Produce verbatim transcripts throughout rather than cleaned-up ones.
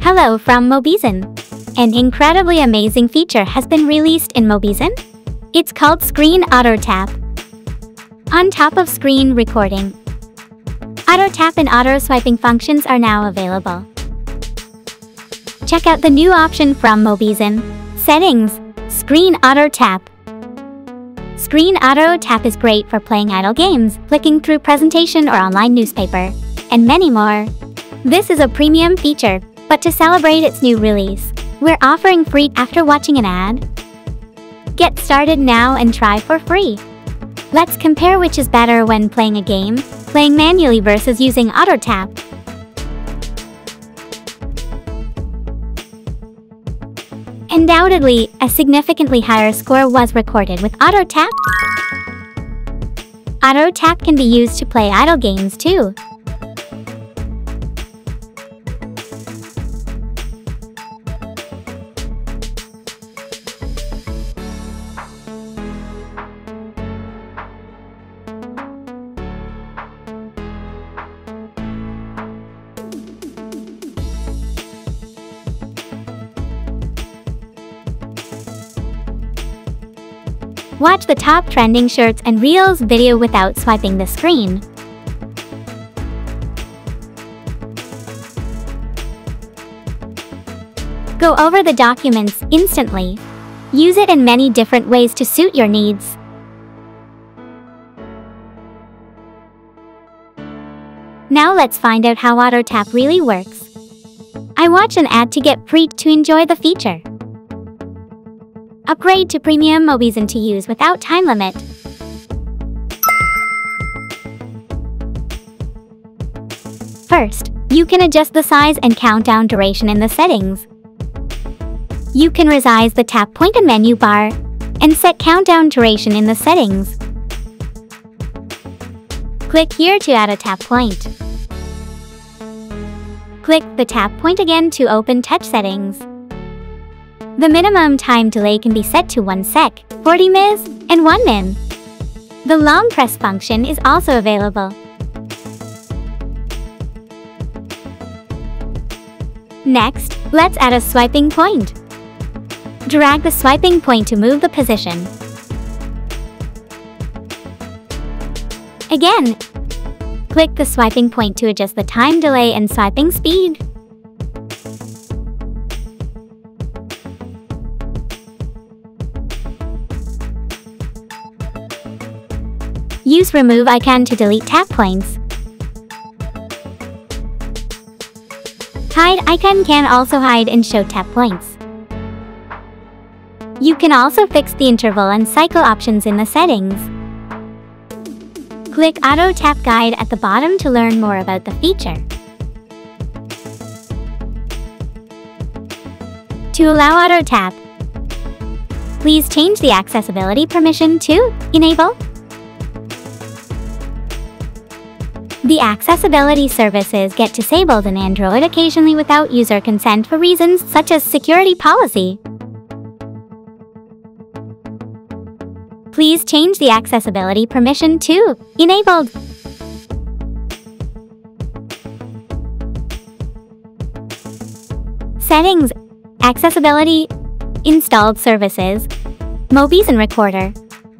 Hello from Mobizen. An incredibly amazing feature has been released in Mobizen. It's called Screen Auto Tap. On top of screen recording, Auto Tap and Auto Swiping functions are now available. Check out the new option from Mobizen. Settings, Screen Auto Tap. Screen Auto Tap is great for playing idle games, clicking through presentation or online newspaper, and many more. This is a premium feature, but to celebrate its new release, we're offering free after watching an ad. Get started now and try for free. Let's compare which is better when playing a game, playing manually versus using Auto Tap. Undoubtedly, a significantly higher score was recorded with Auto Tap. Auto Tap can be used to play idle games too. Watch the top trending shorts and reels video without swiping the screen. Go over the documents instantly. Use it in many different ways to suit your needs. Now let's find out how Auto Tap really works. I watch an ad to get free to enjoy the feature. Upgrade to Premium Mobizen to use without time limit. First, you can adjust the size and countdown duration in the settings. You can resize the tap point and menu bar, and set countdown duration in the settings. Click here to add a tap point. Click the tap point again to open touch settings. The minimum time delay can be set to one sec, forty ms, and one min. The long press function is also available. Next, let's add a swiping point. Drag the swiping point to move the position. Again, click the swiping point to adjust the time delay and swiping speed. Use remove icon to delete tap points. Hide icon can also hide and show tap points. You can also fix the interval and cycle options in the settings. Click Auto Tap Guide at the bottom to learn more about the feature. To allow Auto Tap, please change the accessibility permission to Enable. The accessibility services get disabled in Android occasionally without user consent for reasons such as security policy. Please change the accessibility permission to Enabled. Settings, Accessibility, Installed Services, Mobizen Recorder.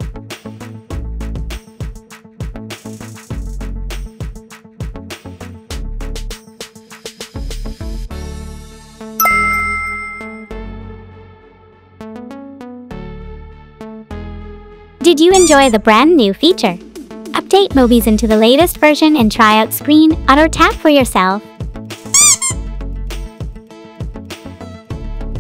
Did you enjoy the brand new feature? Update Mobizen to the latest version and try out Screen Auto Tap for yourself.